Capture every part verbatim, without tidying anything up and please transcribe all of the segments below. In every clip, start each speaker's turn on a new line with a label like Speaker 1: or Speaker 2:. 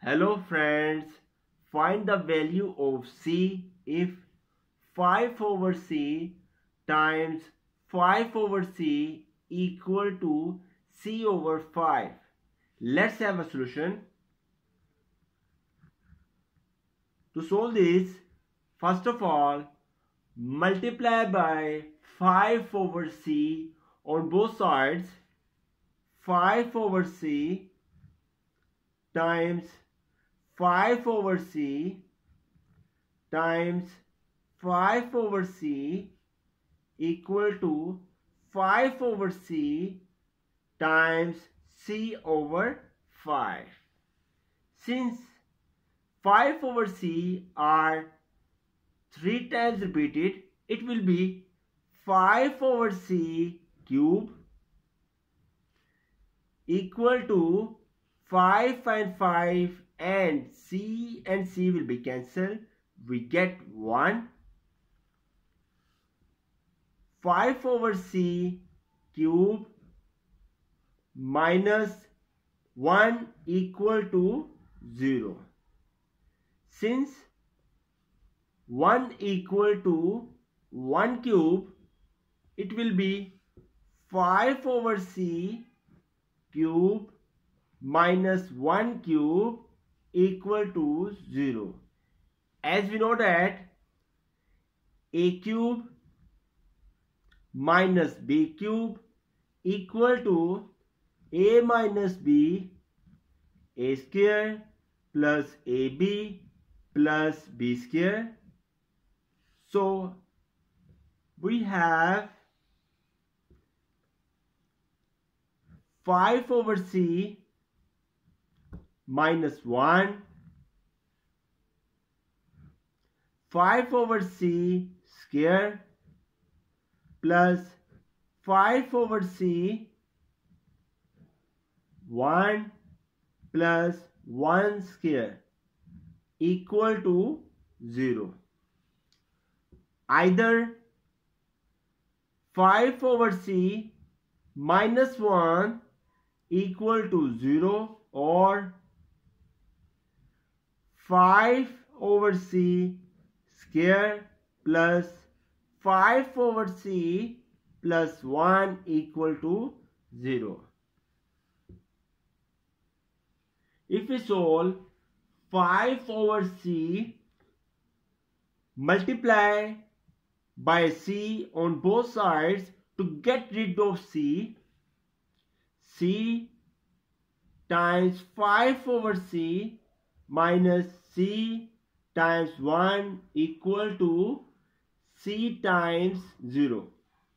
Speaker 1: Hello friends, find the value of C if five over C times five over C equal to C over five. Let's have a solution. To solve this, first of all, multiply by five over C on both sides. five over C times five over C times five over C equal to five over C times C over five. Since five over C are three times repeated, it will be five over C cube equal to five and five, and C and C will be cancelled. We get one. five over C cube minus one equal to zero. Since one equal to one cube, it will be five over C cube minus one cube equal to zero. As we know that a cube minus b cube equal to a minus b, a square plus ab plus b square. So we have five over C minus one, five over C square plus five over C one plus one square equal to zero. Either five over C minus one equal to zero, or five over C square plus five over C plus one equal to zero. If we solve five over C, multiply by C on both sides to get rid of C. C times five over C minus C times one equal to C times zero.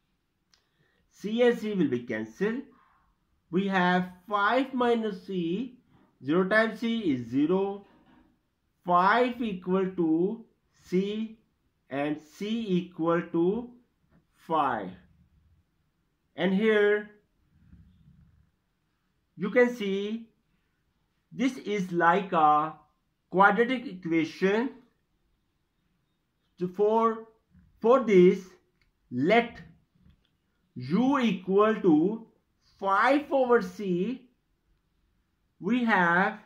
Speaker 1: C and C will be cancelled. We have five minus C. zero times C is zero. five equal to C and C equal to five. And here you can see this is like a quadratic equation. So for, for this, let u equal to five over C. We have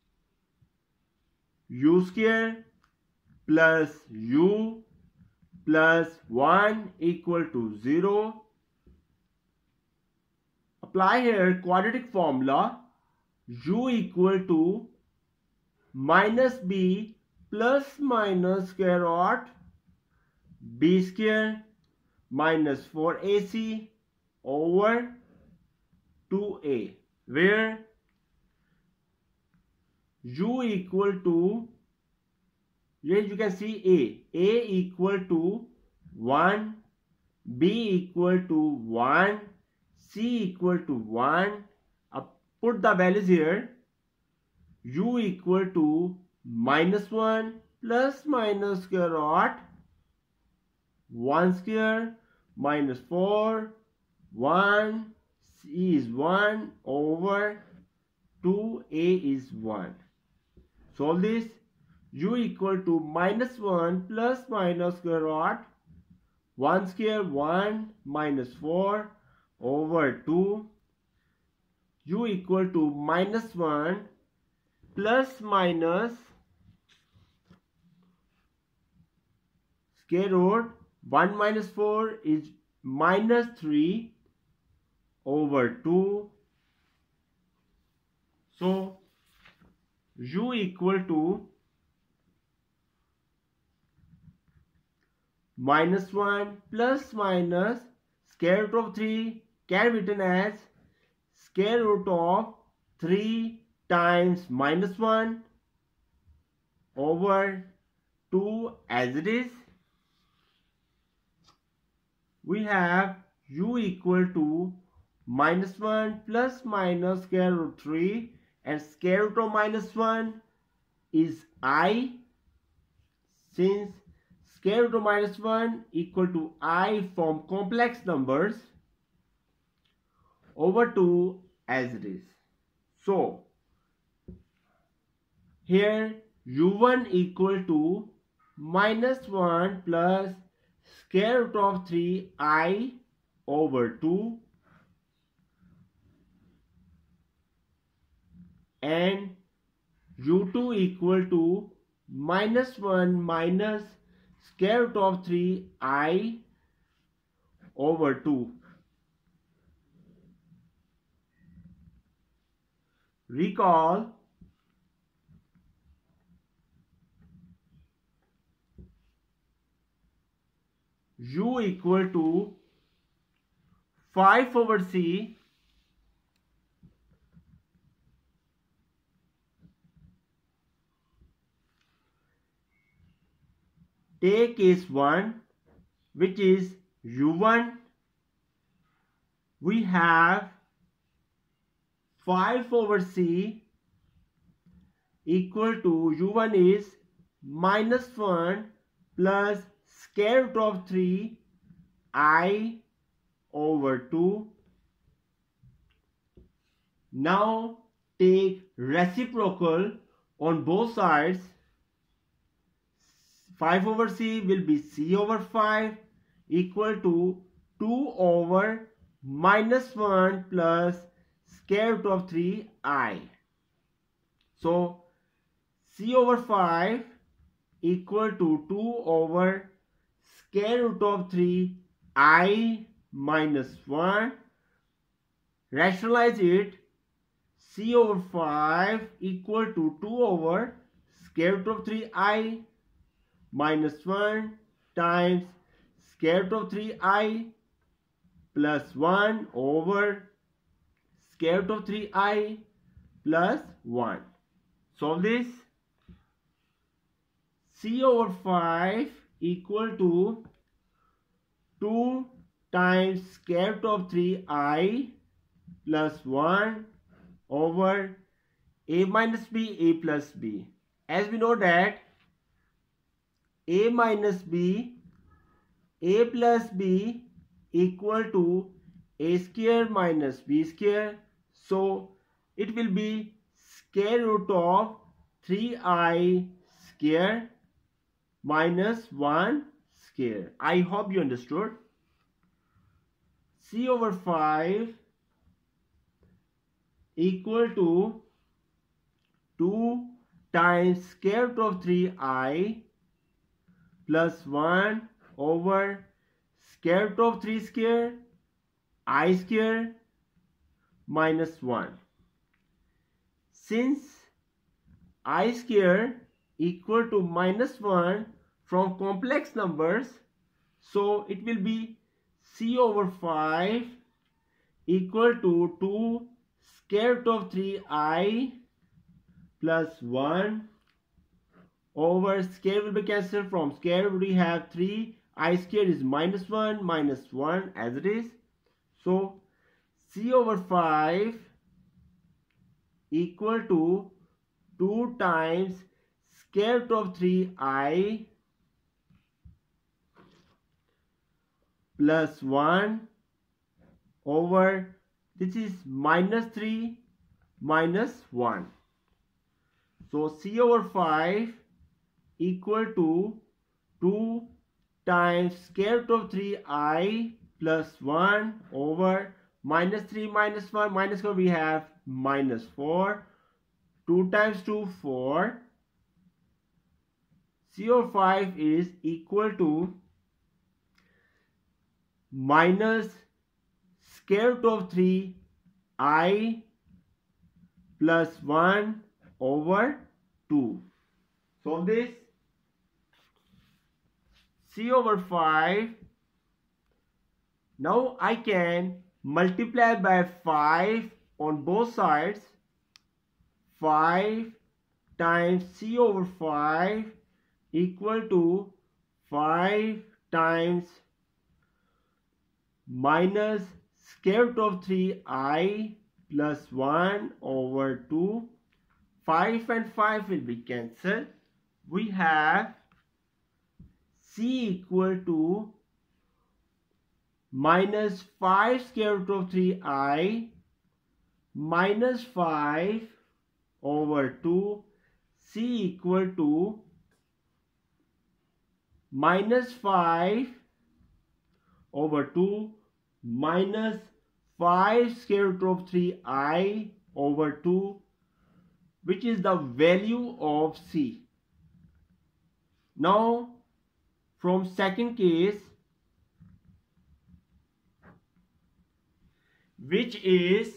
Speaker 1: u square plus u plus one equal to zero. Apply here quadratic formula. U equal to minus b plus minus square root b square minus four A C over two A, where u equal to, here you can see A, A equal to one, B equal to one, C equal to one. Uh, put the values here. U equal to minus one plus minus square root one square minus four, one, C is one over two A is one. Solve this. U equal to minus one plus minus square root one square one minus four over two. U equal to minus one plus minus square root one minus four is minus three over two. So u equal to minus one plus minus square root of three can be written as square root of three times minus one over two as it is. We have u equal to minus one plus minus square root three, and square root of minus one is I. Since square root of minus one equal to I from complex numbers, over two as it is. So here u one equal to minus one plus square root of three I over two, and u two equal to minus one minus square root of three I over two. Recall u equal to five over c take case one, which is u one. We have five over c equal to u one is minus one plus square root of three I over two. Now take reciprocal on both sides. five over c will be c over five equal to two over minus one plus square root of three I. So c over five equal to two over square root of three I minus one. Rationalize it. C over five equal to two over square root of three I minus one times square root of three I plus one over square root of three I plus one. Solve this. C over five equal to two times square root of three I plus one over a minus b, a plus b. As we know that a minus b, a plus b equal to a square minus b square. So it will be square root of three I square minus one square. I hope you understood. C over five equal to two times square root of three I plus one over square root of three square I square minus one. Since I square equal to minus one from complex numbers, so it will be c over five equal to two square root of three I plus one over square will be cancelled. From square we have three, I square is minus one minus one as it is. So c over five equal to two times square root of three I plus one over, this is minus three minus one. So c over five equal to two times square root of three I plus one over minus three minus one, minus one we have minus four, two times two, four. C over five is equal to minus square root of three I plus one over two. Solve this. C over five. Now I can multiply by five on both sides. five times C over five equal to five times minus square root of three I plus one over two. five and five will be cancelled. We have C equal to minus five square root of three I minus five over two. C equal to minus five over two minus five square root of three I over two, which is the value of C. Now from second case, which is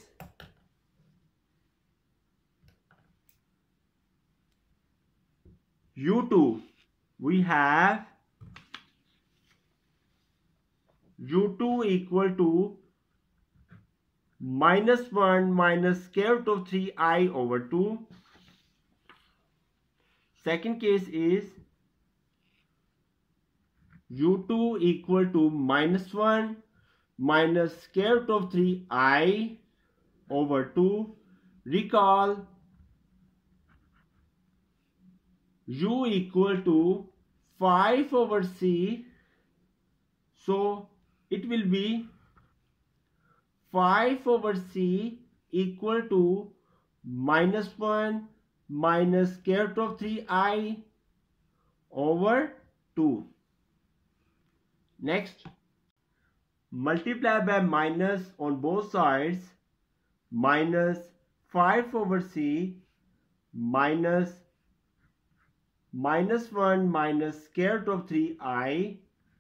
Speaker 1: U two, we have U two equal to minus one minus square root of three I over two. Second case is U two equal to minus one minus square root of three I over two. Recall U equal to five over C, so it will be five over C equal to minus one minus square root of three I over two. Next, multiply by minus on both sides. Minus five over C minus minus one minus square root of three I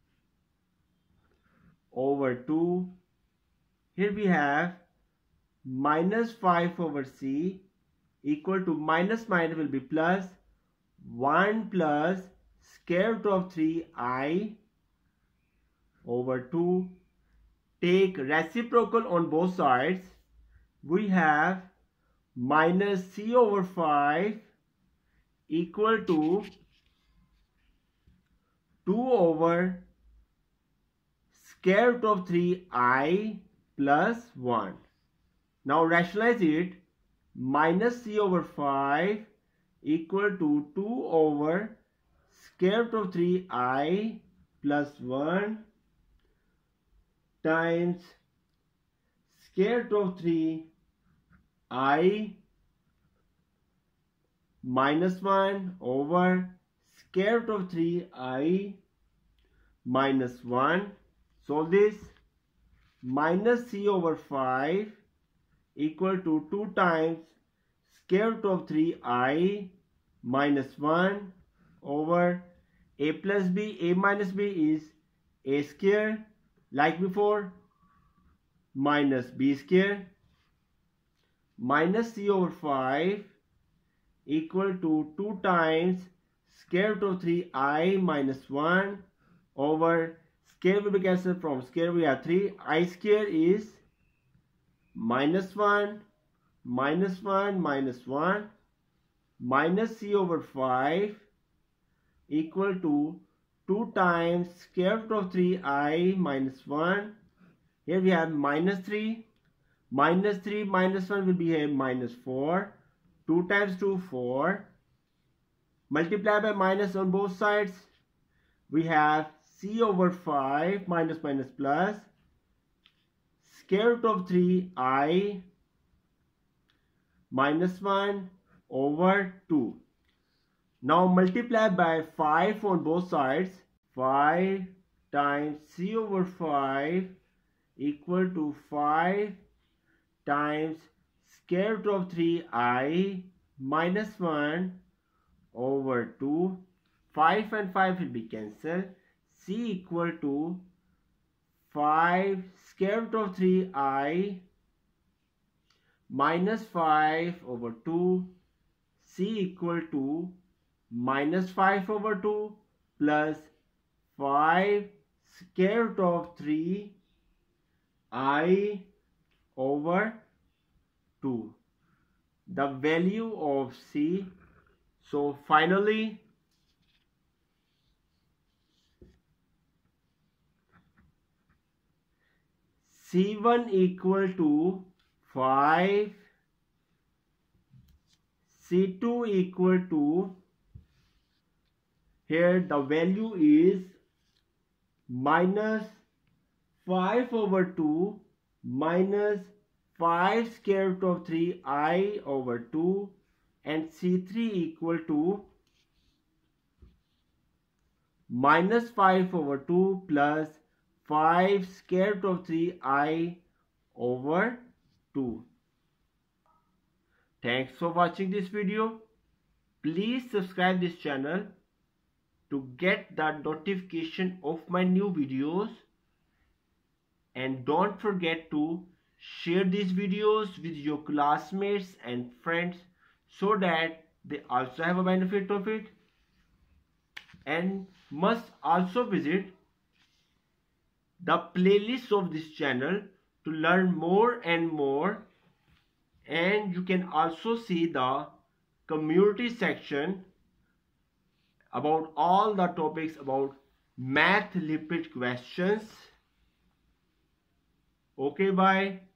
Speaker 1: over two. Here we have minus five over C equal to minus minus will be plus one plus square root of three I over two. Take reciprocal on both sides. We have minus C over five equal to two over square root of three I plus one. Now rationalize it. Minus C over five equal to two over square root of three I plus one times square root of three I minus one over square root of three I minus one. Solve this. Minus C over five equal to two times square root of three I minus one over A plus B. A minus B is A square like before minus B square minus C over five equal to two times square root of three I minus one over square will be cancelled. From square we have three. I square is minus one minus one minus one minus C over five equal to two times square root of three I minus one. Here we have minus three. Minus three minus one will be here minus four. two times two, four. Multiply by minus on both sides. We have C over five minus minus plus square root of three I minus one over two. Now multiply by five on both sides. five times C over five equal to five times square root of three I minus one over two. five and five will be cancelled. C equal to five square root of three I minus five over two. C equal to minus five over two plus five square root of three I over two. The value of C. So finally C one equal to five, C two equal to, here the value is minus five over two minus five square root of three I over two, and C three equal to minus five over two plus five square root of three I over two. Thanks for watching this video. Please subscribe this channel to get the notification of my new videos, and don't forget to share these videos with your classmates and friends so that they also have a benefit of it, and must also visit the playlist of this channel to learn more and more. And you can also see the community section about all the topics about math related questions. Okay, bye.